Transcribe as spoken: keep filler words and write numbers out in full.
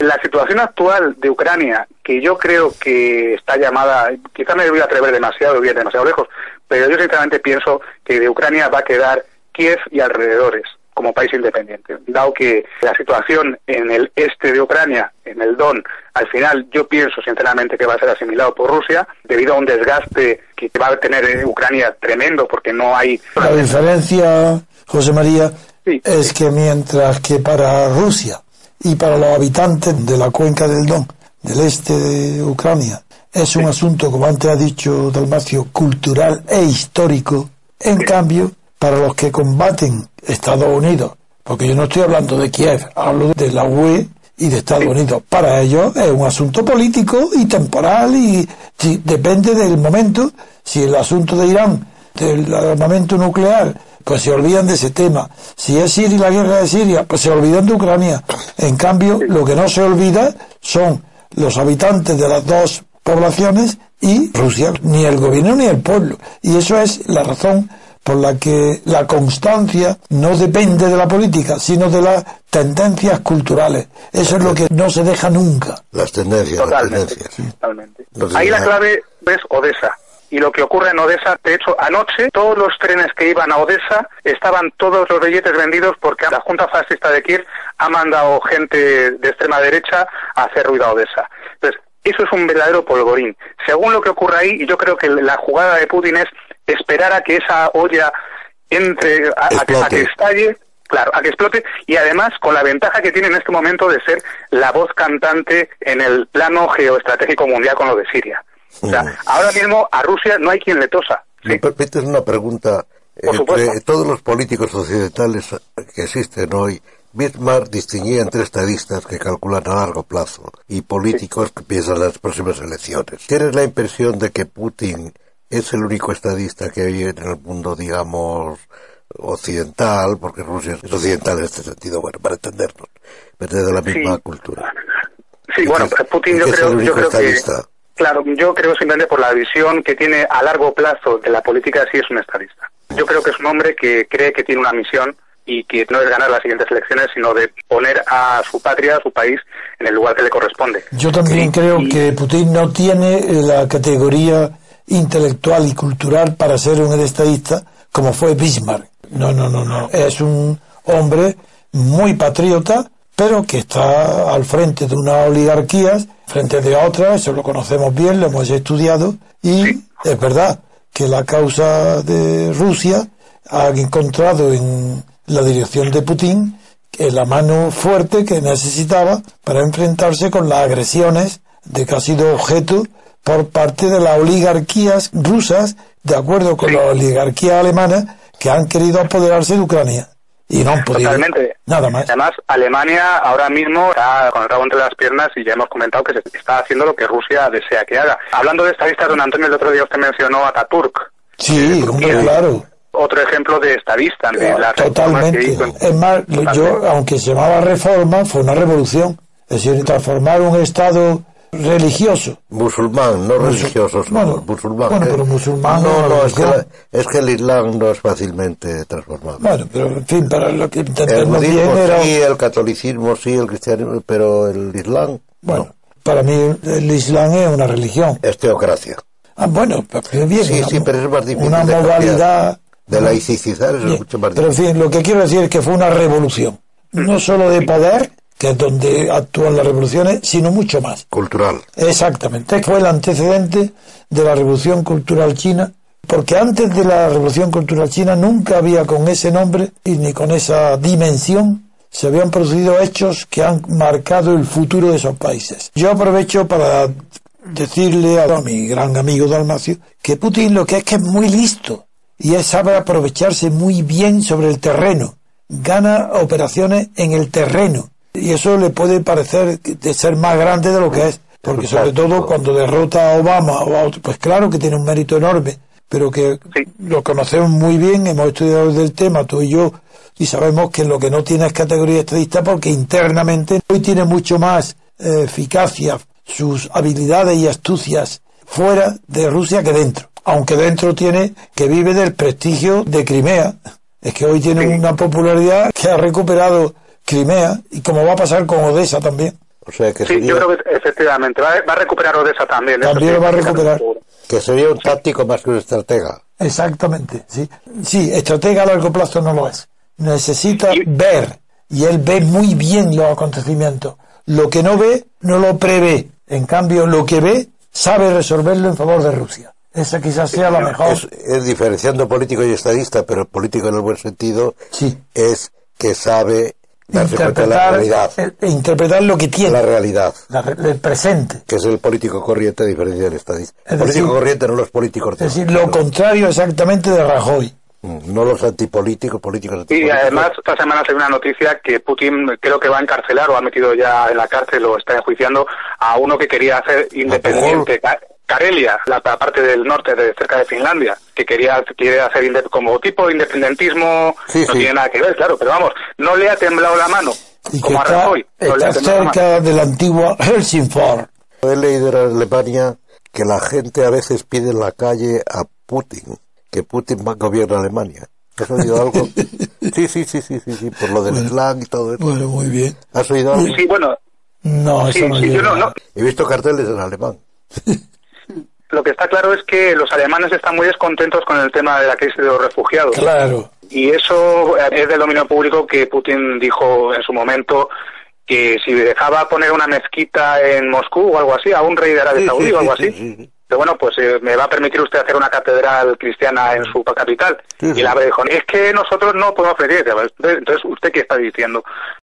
La situación actual de Ucrania, que yo creo que está llamada, quizá me voy a atrever demasiado, voy a ir demasiado lejos, pero yo sinceramente pienso que de Ucrania va a quedar Kiev y alrededores como país independiente, dado que la situación en el este de Ucrania, en el Don, al final yo pienso sinceramente que va a ser asimilado por Rusia, debido a un desgaste que va a tener Ucrania tremendo, porque no hay... La diferencia, José María, sí, es sí. que mientras que para Rusia y para los habitantes de la cuenca del Don, del este de Ucrania, es un sí. asunto, como antes ha dicho Dalmacio, cultural e histórico, en sí. cambio, para los que combaten Estados Unidos, porque yo no estoy hablando de Kiev, hablo de la U E y de Estados sí. Unidos, para ellos es un asunto político y temporal y sí, depende del momento. Si el asunto de Irán, del armamento nuclear, pues se olvidan de ese tema. Si es Siria, la guerra de Siria, pues se olvidan de Ucrania. En cambio, sí. lo que no se olvida son los habitantes de las dos poblaciones y Rusia, ni el gobierno ni el pueblo. Y eso es la razón por la que la constancia no depende de la política, sino de las tendencias culturales. Eso es lo que no se deja nunca. Las tendencias, totalmente, las tendencias. Sí. Totalmente. Ahí la clave es Odessa. Y lo que ocurre en Odessa, de hecho, anoche todos los trenes que iban a Odessa estaban todos los billetes vendidos porque la Junta Fascista de Kiev ha mandado gente de extrema derecha a hacer ruido a Odessa. Entonces, eso es un verdadero polvorín. Según lo que ocurre ahí, y yo creo que la jugada de Putin es esperar a que esa olla entre, a, a, que, a que estalle, claro, a que explote, y además con la ventaja que tiene en este momento de ser la voz cantante en el plano geoestratégico mundial con lo de Siria. O sea, mm. ahora mismo a Rusia no hay quien le tosa. ¿Sí? ¿Me permites una pregunta? Por supuesto. Entre todos los políticos occidentales que existen hoy, Bismarck distinguía entre estadistas que calculan a largo plazo y políticos sí. que piensan en las próximas elecciones. ¿Tienes la impresión de que Putin es el único estadista que hay en el mundo, digamos, occidental, porque Rusia es occidental en este sentido, bueno, para entendernos, pero de la misma sí. cultura? Sí, bueno, es, Putin yo creo, yo creo que... Claro, yo creo simplemente por la visión que tiene a largo plazo de la política, sí es un estadista. Yo creo que es un hombre que cree que tiene una misión y que no es ganar las siguientes elecciones, sino de poner a su patria, a su país, en el lugar que le corresponde. Yo también y, creo y... que Putin no tiene la categoría intelectual y cultural para ser un estadista como fue Bismarck. No, no, no, no. Es un hombre muy patriota, pero que está al frente de unas oligarquías, frente de otras, eso lo conocemos bien, lo hemos estudiado, y sí. es verdad que la causa de Rusia ha encontrado en la dirección de Putin la mano fuerte que necesitaba para enfrentarse con las agresiones de que ha sido objeto por parte de las oligarquías rusas, de acuerdo con sí. las oligarquías alemanas, que han querido apoderarse de Ucrania. Y no han podido. Totalmente. Nada más. Además, Alemania ahora mismo está con el rabo entre las piernas y ya hemos comentado que se está haciendo lo que Rusia desea que haga. Hablando de estadistas, don Antonio, el otro día usted mencionó a Ataturk. Sí, hombre, claro. Otro ejemplo de estadista. De la Totalmente. Que hizo en... Es más, Totalmente. yo, aunque se llamaba reforma, fue una revolución. Es decir, transformar un Estado religioso. Musulmán, no Musul... religioso, bueno, musulmán. Bueno, pero musulmán no, no, no es, que la, es que el Islam no es fácilmente transformable. Bueno, pero en fin, para lo que el budismo bien era... sí, el catolicismo sí, el cristianismo, pero el Islam, bueno, no. Para mí el Islam es una religión. Es teocracia. Ah, bueno, pero bien. Sí, una, sí, pero es más difícil una de modalidad... De laicizar es mucho más difícil. Pero en fin, lo que quiero decir es que fue una revolución. No solo de poder, que es donde actúan las revoluciones, sino mucho más. Cultural. Exactamente. Fue el antecedente de la Revolución Cultural China, porque antes de la Revolución Cultural China nunca había con ese nombre y ni con esa dimensión se habían producido hechos que han marcado el futuro de esos países. Yo aprovecho para decirle a mi gran amigo Dalmacio que Putin lo que es que es muy listo y él sabe aprovecharse muy bien sobre el terreno. Gana operaciones en el terreno. Y eso le puede parecer de ser más grande de lo que es, porque sobre todo cuando derrota a Obama o a otro, pues claro que tiene un mérito enorme, pero que sí. lo conocemos muy bien, hemos estudiado del tema, tú y yo, y sabemos que lo que no tiene es categoría estadista porque internamente hoy tiene mucho más eh, eficacia sus habilidades y astucias fuera de Rusia que dentro, aunque dentro tiene que vive del prestigio de Crimea. Es que hoy tiene sí. una popularidad que ha recuperado Crimea, y como va a pasar con Odessa también. O sea que sí, sería... yo creo que efectivamente va, va a recuperar Odessa también. También lo va a recuperar. Que sería un táctico más que un estratega. Exactamente, sí. Sí, estratega a largo plazo no lo es. Necesita Y... ver, y él ve muy bien los acontecimientos. Lo que no ve, no lo prevé. En cambio, lo que ve, sabe resolverlo en favor de Rusia. Esa quizás sea la mejor. Es, es diferenciando político y estadista, pero político en el buen sentido, sí. Es que sabe darse cuenta de la realidad. E, interpretar lo que tiene. La realidad. La, el presente. Que es el político corriente a diferencia del estadista. El decir, político corriente no los políticos. Es decir, lo contrario exactamente de Rajoy. No los antipolíticos, políticos antipolíticos. Y además, esta semana se ve una noticia que Putin creo que va a encarcelar o ha metido ya en la cárcel o está enjuiciando a uno que quería hacer independiente. Karelia, la parte del norte, de cerca de Finlandia, que quería quiere hacer inde, como tipo de independentismo, sí, no sí. tiene nada que ver, claro, pero vamos, no le ha temblado la mano, y como que a Rajoy. Está, no está cerca de la antigua Helsingfors. He leído en Alemania que la gente a veces pide en la calle a Putin, que Putin gobierna Alemania. ¿Has oído algo? Sí, sí, sí, sí, sí, sí, por lo del bueno, slang y todo eso. Bueno, muy bien. ¿Has oído algo? Sí, bueno. No, eso sí, no sí, llega. Yo no, no. He visto carteles en alemán. Lo que está claro es que los alemanes están muy descontentos con el tema de la crisis de los refugiados. Claro. Y eso es del dominio público que Putin dijo en su momento que si dejaba poner una mezquita en Moscú o algo así, a un rey de Arabia sí, Saudí sí, o algo sí, así, sí, sí. pero bueno, pues eh, me va a permitir usted hacer una catedral cristiana en su capital. Sí, sí. Y la dijo, es que nosotros no podemos pedir. Entonces, ¿usted qué está diciendo?